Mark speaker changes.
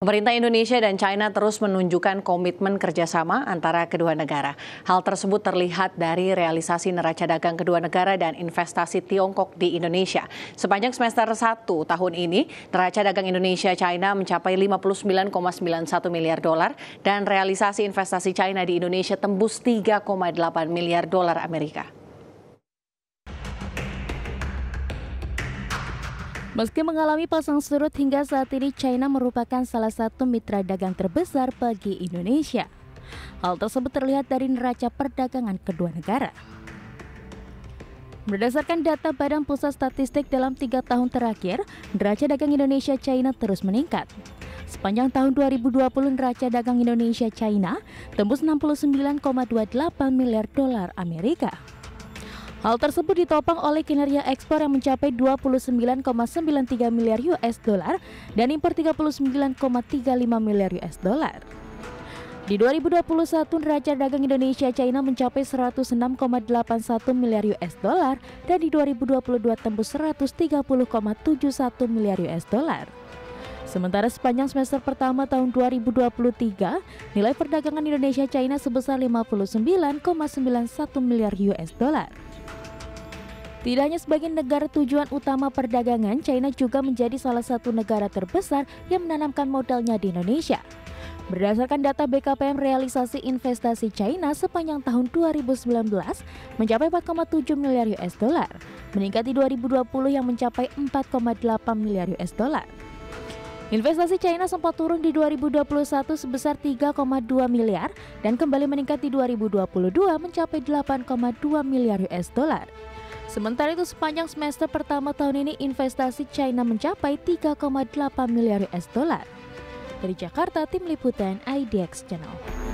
Speaker 1: Pemerintah Indonesia dan China terus menunjukkan komitmen kerjasama antara kedua negara. Hal tersebut terlihat dari realisasi neraca dagang kedua negara dan investasi Tiongkok di Indonesia. Sepanjang semester 1 tahun ini, neraca dagang Indonesia-China mencapai 59,91 miliar dolar dan realisasi investasi China di Indonesia tembus 3,8 miliar dolar Amerika.
Speaker 2: Meski mengalami pasang surut hingga saat ini, China merupakan salah satu mitra dagang terbesar bagi Indonesia. Hal tersebut terlihat dari neraca perdagangan kedua negara. Berdasarkan data Badan Pusat Statistik dalam 3 tahun terakhir, neraca dagang Indonesia-China terus meningkat. Sepanjang tahun 2020, neraca dagang Indonesia-China tembus 69,28 miliar dolar Amerika. Hal tersebut ditopang oleh kinerja ekspor yang mencapai 29,93 miliar US dollar dan impor 39,35 miliar US dollar. Di 2021, neraca dagang Indonesia-China mencapai 106,81 miliar US dollar dan di 2022 tembus 130,71 miliar US dollar. Sementara sepanjang semester pertama tahun 2023, nilai perdagangan Indonesia-China sebesar 59,91 miliar US dollar. Tidak hanya sebagai negara tujuan utama perdagangan, China juga menjadi salah satu negara terbesar yang menanamkan modalnya di Indonesia. Berdasarkan data BKPM, realisasi investasi China sepanjang tahun 2019 mencapai 4,7 miliar US dollar, meningkat di 2020 yang mencapai 4,8 miliar US dollar. Investasi China sempat turun di 2021 sebesar 3,2 miliar dan kembali meningkat di 2022 mencapai 8,2 miliar US dollar. Sementara itu sepanjang semester pertama tahun ini investasi China mencapai 3,8 miliar US dollar. Dari Jakarta, Tim Liputan IDX Channel.